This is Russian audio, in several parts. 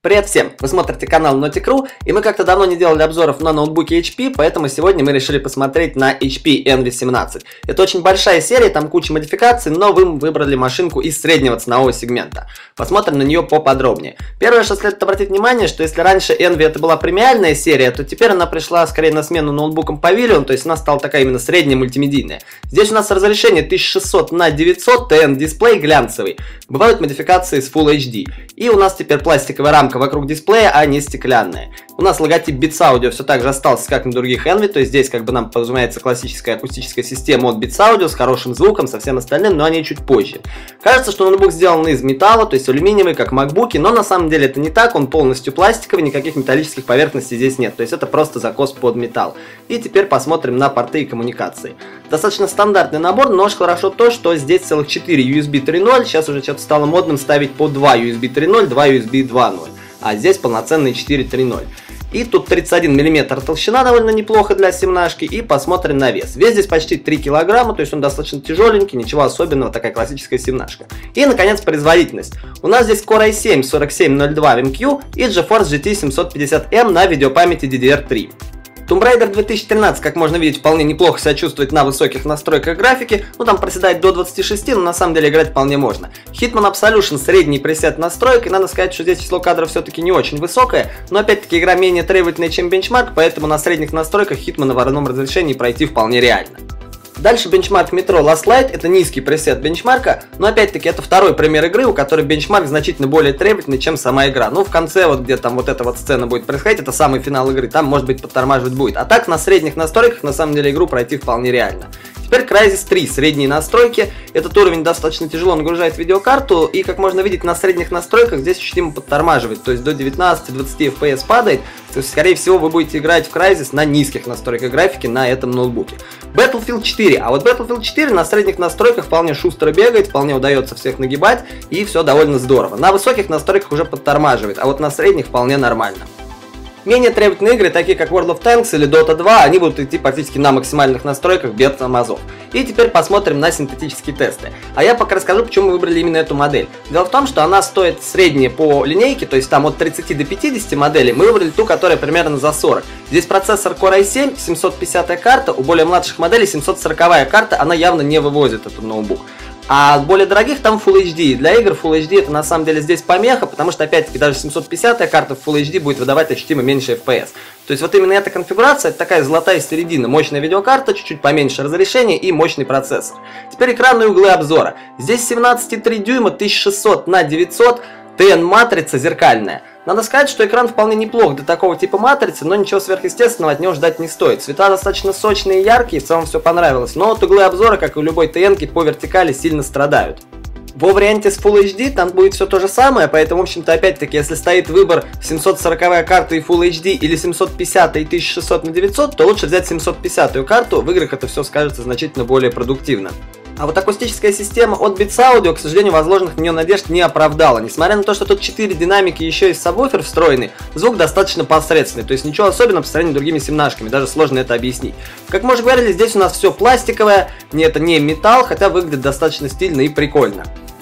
Привет всем! Вы смотрите канал Nautic.ru, и мы как-то давно не делали обзоров на ноутбуки HP, поэтому сегодня мы решили посмотреть на HP Envy 17. Это очень большая серия, там куча модификаций, но вы выбрали машинку из среднего ценового сегмента. Посмотрим на нее поподробнее. Первое, что следует обратить внимание, что если раньше Envy это была премиальная серия, то теперь она пришла скорее на смену ноутбукам Pavilion, то есть она стала такая именно средняя мультимедийная. Здесь у нас разрешение 1600 на 900, TN дисплей глянцевый. Бывают модификации с Full HD. И у нас теперь пластиковая рамка вокруг дисплея, а не стеклянная. У нас логотип Beats Audio все так же остался, как на других Envy, то есть здесь как бы нам подразумевается классическая акустическая система от Beats Audio с хорошим звуком, со всем остальным, но они чуть позже. Кажется, что ноутбук сделан из металла, то есть алюминиевый, как MacBook, но на самом деле это не так, он полностью пластиковый, никаких металлических поверхностей здесь нет, то есть это просто закос под металл. И теперь посмотрим на порты и коммуникации. Достаточно стандартный набор, но очень хорошо то, что здесь целых 4 USB 3.0, сейчас уже что-то стало модным ставить по 2 USB 3.0, 2 USB 2.0. А здесь полноценные 4.3.0. И тут 31 мм толщина, довольно неплохо для семнашки. И посмотрим на вес. Вес здесь почти 3 килограмма, то есть он достаточно тяжеленький, ничего особенного, такая классическая семнашка. И, наконец, производительность. У нас здесь Core i7 4702 MQ и GeForce GT 750M на видеопамяти DDR3. Tomb Raider 2013, как можно видеть, вполне неплохо себя чувствует на высоких настройках графики, ну там проседает до 26, но на самом деле играть вполне можно. Hitman Absolution средний пресет настроек, и надо сказать, что здесь число кадров все-таки не очень высокое, но опять-таки игра менее требовательная, чем бенчмарк, поэтому на средних настройках Hitman в одном разрешении пройти вполне реально. Дальше бенчмарк Metro Last Light, это низкий пресет бенчмарка, но опять-таки это второй пример игры, у которой бенчмарк значительно более требовательный, чем сама игра. Ну в конце, вот где там вот эта вот сцена будет происходить, это самый финал игры, там может быть подтормаживать будет. А так на средних настройках на самом деле игру пройти вполне реально. Теперь Crysis 3, средние настройки. Этот уровень достаточно тяжело нагружает видеокарту, и как можно видеть на средних настройках здесь ощутимо подтормаживает, то есть до 19-20 FPS падает, то есть скорее всего вы будете играть в Crysis на низких настройках графики на этом ноутбуке. Battlefield 4, а вот Battlefield 4 на средних настройках вполне шустро бегает, вполне удается всех нагибать, и все довольно здорово. На высоких настройках уже подтормаживает, а вот на средних вполне нормально. Менее требовательные игры, такие как World of Tanks или Dota 2, они будут идти практически на максимальных настройках без тормозов. И теперь посмотрим на синтетические тесты. А я пока расскажу, почему мы выбрали именно эту модель. Дело в том, что она стоит средняя по линейке, то есть там от 30 до 50 моделей, мы выбрали ту, которая примерно за 40. Здесь процессор Core i7, 750 карта, у более младших моделей 740 карта, она явно не вывозит этот ноутбук. А более дорогих там Full HD. Для игр Full HD это на самом деле здесь помеха, потому что опять-таки даже 750 карта в Full HD будет выдавать ощутимо меньше FPS. То есть вот именно эта конфигурация, это такая золотая середина. Мощная видеокарта, чуть-чуть поменьше разрешение и мощный процессор. Теперь экранные углы обзора. Здесь 17,3 дюйма, 1600 на 900, TN матрица зеркальная. Надо сказать, что экран вполне неплох для такого типа матрицы, но ничего сверхъестественного от него ждать не стоит. Цвета достаточно сочные и яркие, в целом все понравилось, но вот углы обзора, как и у любой TN-ки, по вертикали сильно страдают. Во варианте с Full HD там будет все то же самое, поэтому, в общем-то, опять-таки, если стоит выбор 740 карта и Full HD или 750 и 1600 на 900, то лучше взять 750 карту, в играх это все скажется значительно более продуктивно. А вот акустическая система от Beats Audio, к сожалению, возложенных на нее надежд не оправдала. Несмотря на то, что тут 4 динамики и еще и сабвуфер встроенный, звук достаточно посредственный, то есть ничего особенного по сравнению с другими семнашками, даже сложно это объяснить. Как мы уже говорили, здесь у нас все пластиковое, это не металл, хотя выглядит достаточно стильно и прикольно.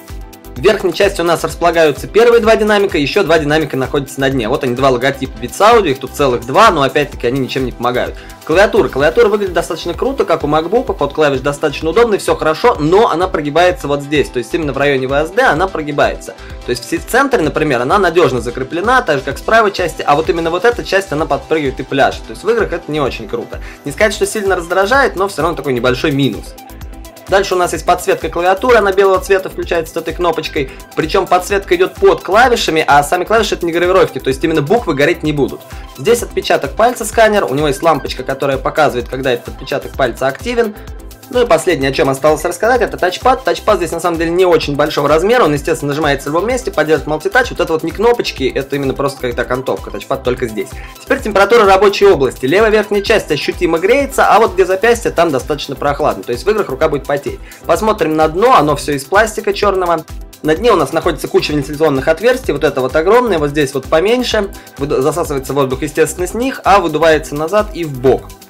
В верхней части у нас располагаются первые два динамика, еще два динамика находятся на дне. Вот они, два логотипа Beats Audio, их тут целых два, но опять-таки они ничем не помогают. Клавиатура выглядит достаточно круто, как у MacBook, ход клавиш достаточно удобный, все хорошо, но она прогибается вот здесь, то есть именно в районе VSD она прогибается. То есть в центре, например, она надежно закреплена, так же как с правой части, а вот именно вот эта часть она подпрыгивает и пляшет. То есть в играх это не очень круто. Не сказать, что сильно раздражает, но все равно такой небольшой минус. Дальше у нас есть подсветка клавиатуры, она белого цвета включается с этой кнопочкой, причем подсветка идет под клавишами, а сами клавиши это не гравировки, то есть именно буквы гореть не будут. Здесь отпечаток пальца сканер, у него есть лампочка, которая показывает, когда этот отпечаток пальца активен. Ну и последнее, о чем осталось рассказать, это тачпад. Тачпад здесь на самом деле не очень большого размера, он, естественно, нажимается в любом месте, поддерживает мультитач. Вот это вот не кнопочки, это именно просто какая-то окантовка, тачпад только здесь. Теперь температура рабочей области. Левая верхняя часть ощутимо греется, а вот где запястье, там достаточно прохладно, то есть в играх рука будет потеть. Посмотрим на дно, оно все из пластика черного. На дне у нас находится куча вентиляционных отверстий, вот это вот огромное, вот здесь вот поменьше, засасывается воздух, естественно, с них, а выдувается назад и в бок.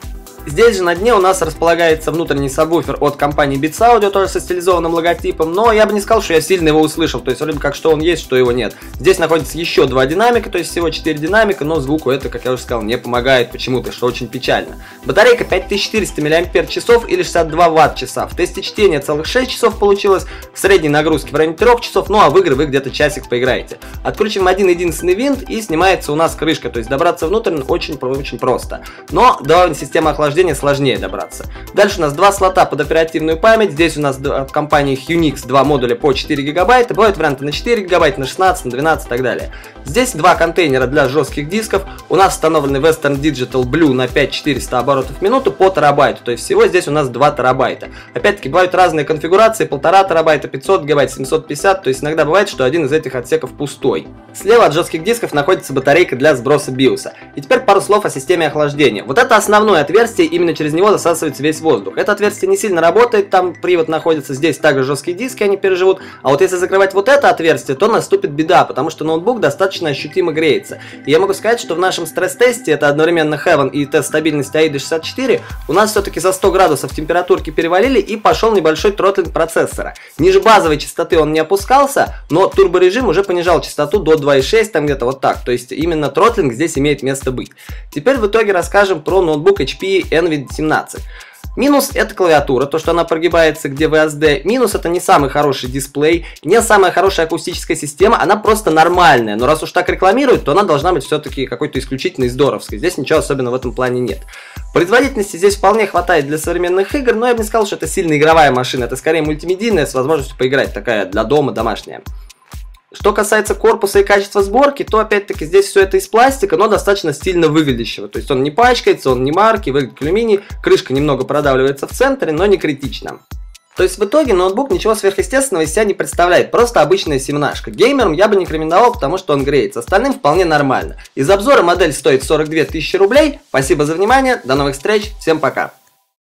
Здесь же на дне у нас располагается внутренний сабвуфер от компании Beats Audio, тоже со стилизованным логотипом, но я бы не сказал, что я сильно его услышал, то есть вроде как что он есть, что его нет. Здесь находится еще 2 динамика, то есть всего 4 динамика, но звуку это, как я уже сказал, не помогает почему-то, что очень печально. Батарейка 5400 мАч или 62 Вт-часа. В тесте чтения целых 6 часов получилось, в средней нагрузке в районе 3 часов, ну а в игры вы где-то часик поиграете. Откручиваем один единственный винт и снимается у нас крышка, то есть добраться внутрь очень просто. Но до системы охлаждения сложнее добраться. Дальше у нас 2 слота под оперативную память. Здесь у нас от компании Unix 2 модуля по 4 гигабайта. Бывают варианты на 4 гигабайта, на 16, на 12 и так далее. Здесь 2 контейнера для жестких дисков. У нас установлены Western Digital Blue на 5400 оборотов в минуту по терабайту. То есть всего здесь у нас 2 терабайта. Опять-таки бывают разные конфигурации. 1,5 терабайта, 500 гигабайт, 750. То есть иногда бывает, что один из этих отсеков пустой. Слева от жестких дисков находится батарейка для сброса BIOS. И теперь пару слов о системе охлаждения. Вот это основное отверстие, именно через него засасывается весь воздух. Это отверстие не сильно работает, там привод находится, здесь также жесткие диски, они переживут. А вот если закрывать вот это отверстие, то наступит беда, потому что ноутбук достаточно ощутимо греется. И я могу сказать, что в нашем стресс-тесте, это одновременно Heaven и тест стабильности AIDA 64, у нас все-таки за 100 градусов температурки перевалили и пошел небольшой тротлинг процессора. Ниже базовой частоты он не опускался, но турборежим уже понижал частоту до 2,6, там где-то вот так. То есть именно тротлинг здесь имеет место быть. Теперь в итоге расскажем про ноутбук HP Envy 17. Минус это клавиатура, то что она прогибается где VSD. Минус это не самый хороший дисплей, не самая хорошая акустическая система, она просто нормальная. Но раз уж так рекламируют, то она должна быть все-таки какой-то исключительной здоровской. Здесь ничего особенного в этом плане нет. Производительности здесь вполне хватает для современных игр, но я бы не сказал, что это сильно игровая машина. Это скорее мультимедийная с возможностью поиграть, такая для дома, домашняя. Что касается корпуса и качества сборки, то опять-таки здесь все это из пластика, но достаточно стильно выглядящего. То есть он не пачкается, он не марки, выглядит как алюминий, крышка немного продавливается в центре, но не критично. То есть в итоге ноутбук ничего сверхъестественного из себя не представляет, просто обычная семнашка. Геймерам я бы не рекомендовал, потому что он греется, остальным вполне нормально. Из обзора модель стоит 42 тысячи рублей. Спасибо за внимание, до новых встреч, всем пока.